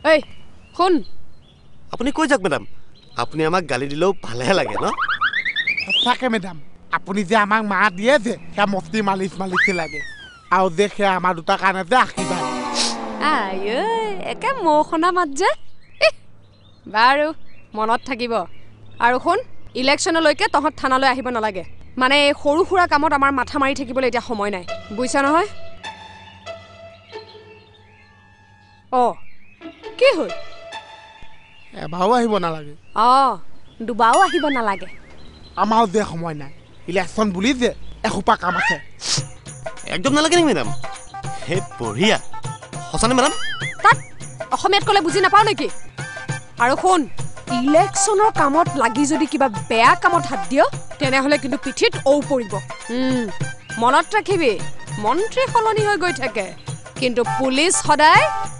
এই শুন আপুনি কৈ যাওক মেডাম আপুনি আমাক গালি দিলেও ভালেহে লাগে ন সঁচাকে মেডাম আপুনি যে আমাক মাৰ দিয়ে যে সেয়া মস্তি মালিচ লাগে আৰু যে সেয়া আমাৰ দুটাৰ কাৰণে যে আশীৰ্বাদ আই একে মৌখনা মাত যে বাৰু মনত থাকিব আৰু শুন ইলেকশ্যনলৈকে তহঁত থানালৈ আহিব নালাগে মানে সৰু সুৰা কামত আমাৰ মাথা মাৰি থাকিবলৈ এতিয়া সময় নাই বুজিছা নহয় কি হ'ল এবাৰো আহিব নালাগে দুবাৰো আহিব নালাগে আমাৰো যে সময় নাই ইলেকশ্যন বুলি যে এসোপা কাম আছে একদম নালাগে নেকি মেডাম হে বঢ়িয়া সঁচানে মেডাম তাত অসমীয়াত ক'লে বুজি নাপাওঁ নেকি আৰু শুন ইলেকশ্যনৰ কামত লাগি যদি কিবা বেয়া কামত হাত দিয় তেনেহ'লে কিন্তু পিঠিত ঔ পৰিব মনত ৰাখিবি মন্ত্ৰী সলনি হৈ গৈ থাকে কিন্তু পুলিচ সদায়